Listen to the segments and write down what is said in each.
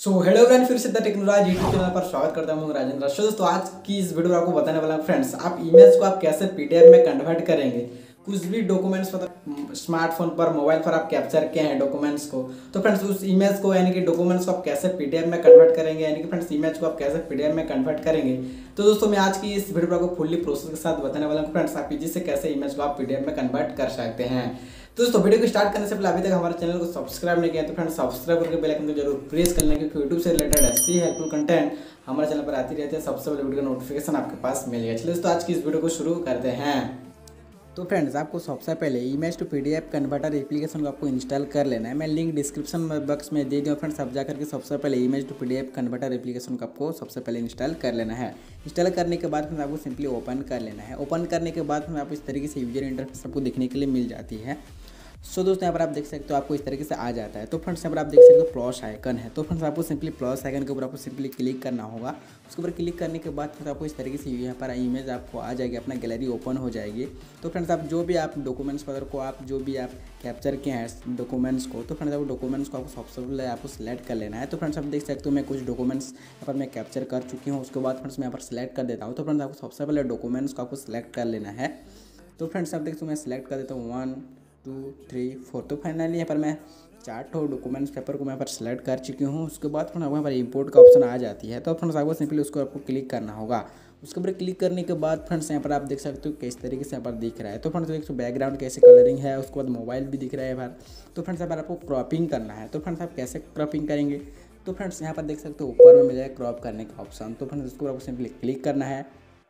Hello friend, फिर से the technology YouTube channel पर स्वागत करता हूँ राजेंद्र। दोस्तों आज की इस वीडियो में आपको बताने वाला हूँ फ्रेंड्स, आप इमेज को आप कैसे पीडीएफ में कन्वर्ट करेंगे। कुछ भी डॉक्यूमेंट्स मतलब स्मार्टफोन पर मोबाइल पर आप कैप्चर किए हैं डॉक्यूमेंट्स को, तो फ्रेंड्स उस इमेज को यानी कि डॉक्यूमेंट्स को आप कैसे पीडीएफ में कन्वर्ट करेंगे, यानी कि फ्रेंड्स इमेज को आप कैसे पीडीएफ में कन्वर्ट करेंगे। तो दोस्तों मैं आज की इस वीडियो पर आपको फुल्ली प्रोसेस के साथ बताने वाला हूँ फ्रेंड्स, आप इजी से कैसे इमेज को आप पीडीएफ में कन्वर्ट कर सकते हैं। तो दोस्तों वीडियो को स्टार्ट करने से पहले अभी तक हमारे चैनल को सब्सक्राइब नहीं किया तो फ्रेंड्स सब्सक्राइब करके बेल आइकन को जरूर प्रेस कर लें, क्योंकि यूट्यूब से रिलेटेड ऐसी हेल्पफुल कंटेंट हमारे चैनल पर आती रहती है। सबसे पहले वीडियो का नोटिफिकेशन आपके पास मिल गया। चलिए दोस्तों आज की इस वीडियो को शुरू करते हैं। तो फ्रेंड्स आपको सबसे पहले image to PDF converter application को आपको इंस्टॉल कर लेना है। मैं लिंक डिस्क्रिप्शन बॉक्स में दे दूँ फ्रेंड्स, आप जाकर के सबसे पहले image to PDF converter application को आपको सबसे पहले इंस्टॉल कर लेना है। इंस्टॉल करने के बाद फ्रेंड्स आपको सिंपली ओपन कर लेना है। ओपन करने के बाद फ्रेंड्स आपको इस तरीके से यूजर इंटरफेस आपको देखने के लिए मिल जाती है। दोस्तों यहाँ पर आप देख सकते हो आपको इस तरीके से आ जाता है। तो फ्रेंड्स यहाँ पर आप देख सकते हो प्लस आइकन है। तो फ्रेंड्स आपको सिंपली प्लस आइकन के ऊपर आपको सिंपली क्लिक करना होगा। उसके ऊपर क्लिक करने के बाद फिर आपको इस तरीके से यहाँ पर इमेज आपको आ जाएगी, अपना गैलरी ओपन हो जाएगी। तो फ्रेंड्स आप जो भी आप डॉक्यूमेंट्स वगैरह को आप जो भी आप कैप्चर किए हैं डॉक्यूमेंट्स को, तो फ्रेंड्स आपको डॉक्यूमेंट्स को आपको सबसे पहले आपको सेलेक्ट कर लेना है। तो फ्रेंड्स आप देख सकते हो मैं कुछ डॉक्यूमेंट्स यहाँ पर मैं कैप्चर कर चुकी हूँ। उसके बाद फ्रेंड्स मैं यहाँ पर सेलेक्ट कर देता हूँ। तो फ्रेंड्स आपको सबसे पहले डॉक्यूमेंट्स को आपको सेलेक्ट कर लेना है। तो फ्रेंड्स आप देख सकते हो मैं सेलेक्ट कर देता हूँ 1 2 3 4। तो फाइनली यहाँ पर मैं 4 डॉक्यूमेंट्स पेपर को मैं यहाँ पर सेलेक्ट कर चुकी हूँ। उसके बाद फ्रेंड्स यहाँ पर इंपोर्ट का ऑप्शन आ जाती है। तो फ्रेंड्स आपको सिंपली उसको आपको क्लिक करना होगा। उसके ऊपर क्लिक करने के बाद फ्रेंड्स यहाँ पर आप देख सकते हो किस तरीके से यहाँ पर दिख रहा है। तो फ्रेंड्स देख सकते हो बैकग्राउंड कैसे कलरिंग है, उसके बाद मोबाइल भी दिख रहा है बाहर। तो फ्रेंड्स यहाँ पर आपको क्रॉपिंग करना है। तो फ्रेंड्स आप कैसे क्रॉपिंग करेंगे, तो फ्रेंड्स यहाँ पर देख सकते हो ऊपर में मिल जाएगा क्रॉप करने का ऑप्शन। तो फ्रेंड्स उसको आपको सिंपली क्लिक करना है।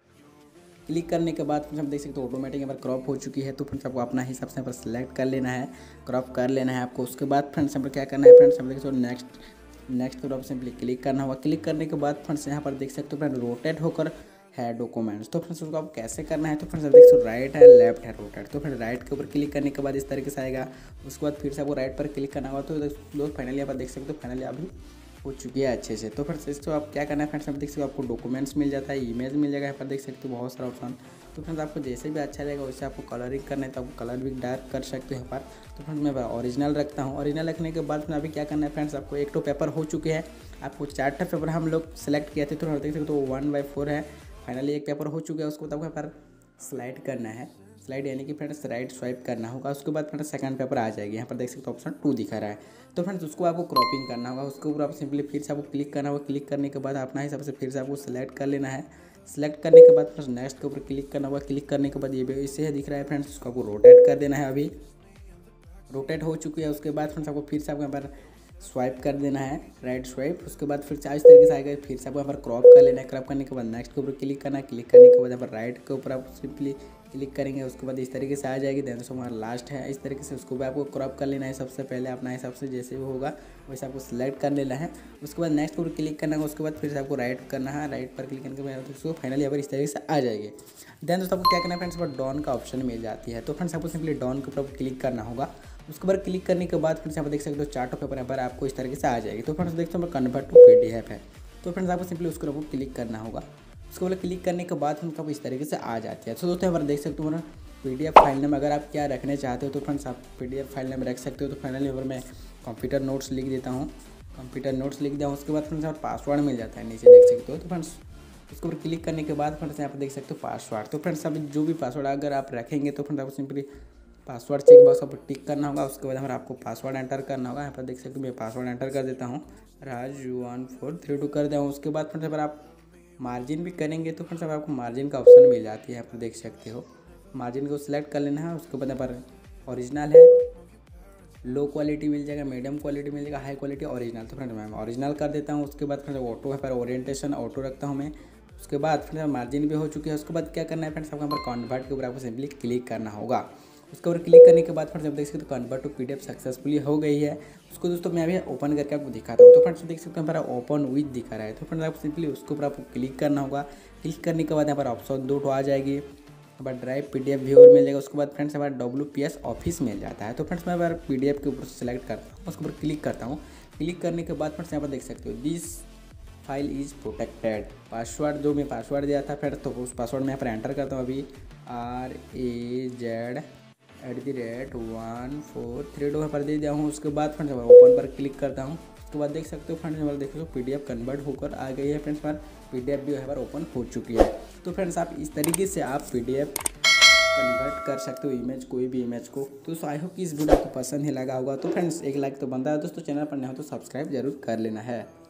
क्लिक करने के बाद फ्रेंड्स हम देख सकते हो ऑटोमेटिक यहाँ पर क्रॉप हो चुकी है। तो फ्रेंड्स आपको अपना हिसाब से यहाँ पर सेलेक्ट कर लेना है, क्रॉप कर लेना है आपको। उसके बाद फ्रेंड्स यहाँ पर क्या करना है, फ्रेंड्स हम देख सकते हो नेक्स्ट के ऊपर सिंपली क्लिक करना होगा। क्लिक करने के बाद फ्रेंड्स यहाँ पर देख सकते हो फ्रेंड रोटेट होकर है डॉक्यूमेंट्स। तो फ्रेंड्स उसको आप कैसे करना है, तो फ्रेंड्स देख सकते हो राइट है लेफ्ट है रोटेट। तो फिर राइट के ऊपर क्लिक करने के बाद इस तरीके से आएगा। उसके बाद फिर से आपको राइट पर क्लिक करना होगा। तो दोस्त फाइनली यहाँ पर देख सकते हो फाइनली अभी हो चुकी है अच्छे से। तो फ्रेंड्स इसको आप क्या करना है, फ्रेंड्स आप देख सकते हो आपको डॉक्यूमेंट्स मिल जाता है, इमेज मिल जाएगा। यहाँ पर देख सकते हो बहुत सारा ऑप्शन। तो फ्रेंड्स आपको जैसे भी अच्छा लगेगा वैसे आपको कलरिंग करना है, तो आपको कलर भी डार्क कर सकते हो यहाँ पर। तो फ्रेंड्स मैं ओरिजिनल रखता हूँ। ओरिजिनल रखने के बाद में अभी क्या करना है फ्रेंड्स, आपको 1 पेपर हो चुके हैं। आपको 4 पेपर हम लोग सेलेक्ट किए थे। तो देख सकते हो 1/4 है। फाइनली 1 पेपर हो चुका है। उसको तब यहाँ पर स्लाइड करना है, स्लाइड यानी कि फ्रेंड्स राइट स्वाइप करना होगा। उसके बाद फ्रेंड्स सेकंड पेपर आ जाएगी। यहाँ पर देख सकते हो ऑप्शन 2 दिखा रहा है। तो फ्रेंड्स उसको आपको क्रॉपिंग करना होगा। उसके ऊपर आप सिंपली फिर से आपको क्लिक करना होगा। क्लिक करने के बाद अपना हिसाब से फिर से आपको सेलेक्ट कर लेना है। सेलेक्ट करने के बाद फ्रेंड्स नेक्स्ट के ऊपर क्लिक करना होगा। क्लिक करने के बाद ये भी इससे दिख रहा है फ्रेंड्स, उसको आपको रोटेट कर देना है। अभी रोटेट हो चुकी है। उसके बाद फ्रेंड्स आपको फिर से आपको यहाँ पर स्वाइप कर देना है, राइट स्वाइप। उसके बाद फिर से इस तरीके से आएगा। फिर से आपको यहाँ पर क्रॉप कर लेना है। क्रॉप करने के बाद नेक्स्ट के ऊपर क्लिक करना है। क्लिक करने के बाद यहाँ पर राइट के ऊपर आप सिंपली क्लिक करेंगे। उसके बाद इस तरीके से आ जाएगी। देन दोस्तों हमारा लास्ट है। इस तरीके से उसको भी आपको क्रॉप कर लेना है। सबसे पहले अपना हिसाब से जैसे भी होगा वैसे आपको सेलेक्ट कर लेना है। उसके बाद नेक्स्ट के ऊपर क्लिक करना है। उसके बाद फिर से आपको राइट करना है। राइट पर क्लिक करने के बाद उसको फाइनली यहाँ पर इस तरीके से आ जाएगी। देन दोस्तों आपको क्या करना है फ्रेंड्स, पर डॉन का ऑप्शन मिल जाती है। तो फ्रेंड्स आपको सिंपली डॉन के ऊपर क्लिक करना होगा। उसके बाद क्लिक करने के बाद फ्रेंड्स यहाँ पर देख सकते हो 4 पेपर यहाँ पर आपको इस तरीके से आ जाएगी। तो फ्रेंड्स देखते हो कन्वर्ट टू पीडीएफ है। तो फ्रेंड्स आपको सिंपली उसके ऊपर क्लिक करना होगा। उसके बाद क्लिक करने के बाद फ्रेंड्स आपको इस तरीके से आ जाती है। तो दोस्तों यहाँ पर देख सकते हो ना पीडीएफ फाइल नेम अगर आप क्या रखने चाहते हो तो फ्रेंड्स आप पीडीएफ फाइल नेम रख सकते हो। तो फाइनली यहाँ पर मैं कंप्यूटर नोट्स लिख देता हूँ। कंप्यूटर नोट्स लिख दिया हूँ। उसके बाद फ्रेंड्स यहाँ पर पासवर्ड मिल जाता है, नीचे देख सकते हो। तो फ्रेंड्स उसके ऊपर क्लिक करने के बाद फ्रेंड्स यहाँ पर देख सकते हो पासवर्ड। तो फ्रेंड्स अभी जो भी पासवर्ड अगर आप रखेंगे तो फ्रेंड्स आपको सिंपली पासवर्ड चेक बॉक्स पर टिक करना होगा। उसके बाद हमारा आपको पासवर्ड एंटर करना होगा। यहाँ पर देख सकते हो मैं पासवर्ड एंटर कर देता हूँ, राज1432 कर दिया हूँ। उसके बाद फ्रेंड्स अगर आप मार्जिन भी करेंगे तो फ्रेंड्स आपको मार्जिन का ऑप्शन मिल जाती है। यहाँ पर देख सकते हो मार्जिन को सिलेक्ट कर लेना है। उसके बाद यहाँ पर ओरिजिनल है, लो क्वालिटी मिल जाएगा, मीडियम क्वालिटी मिल जाएगा, हाई क्वालिटी, ओरिजिनल। तो फ्रेंड्स मैं ओरिजिनल कर देता हूँ। उसके बाद फ्रेंड्स ऑटो है पर ओरिएंटेशन ऑटो रखता हूँ मैं। उसके बाद फ्रेंड्स मार्जिन भी हो चुकी है। उसके बाद क्या करना है फ्रेंड्स, आपको यहाँ पर कन्वर्ट के ऊपर आपको सिंपली क्लिक करना होगा। उसके ऊपर क्लिक करने के बाद फ्रेंड्स आप देख सकते हो कन्वर्ट टू पीडीएफ सक्सेसफुली हो गई है। उसको दोस्तों मैं अभी ओपन करके आपको दिखाता हूँ। तो फ्रेंड्स देख सकते हो हमारा ओपन विथ दिखा रहा है। तो फ्रेंड्स आपको सिंपली उसके ऊपर आपको क्लिक करना होगा। क्लिक करने के बाद यहाँ पर ऑप्शन 2 आ जाएगी। हमारा ड्राइव पीडीएफ व्यूअर मिल जाएगा। उसके बाद फ्रेंड्स हमारा WPS ऑफिस मिल जाता है। तो फ्रेंड्स मैं बार पीडीएफ के ऊपर सेलेक्ट करता हूँ, उसके ऊपर क्लिक करता हूँ। क्लिक करने के बाद फ्रेंड्स यहाँ पर देख सकते हो this file is protected. Password जो मैं पासवर्ड दिया था फिर तो उस पासवर्ड में यहाँ पर एंटर करता हूँ अभी RAZ@1432 यहाँ पर दे दिया हूँ। उसके बाद फ्रेंड्स ओपन पर क्लिक करता हूँ। उसके बाद देख सकते हो फ्रेंड्स हमारा देख लो PDF कन्वर्ट होकर आ गई है फ्रेंड्स। हमारा PDF भी हमारा ओपन हो चुकी है। तो फ्रेंड्स आप इस तरीके से आप PDF कन्वर्ट कर सकते हो इमेज, कोई भी इमेज को। तो आई होप कि इस वीडियो आपको पसंद ही लगा होगा। तो फ्रेंड्स एक लाइक तो बनता है दोस्तों, चैनल पर नया हो तो सब्सक्राइब जरूर कर लेना है।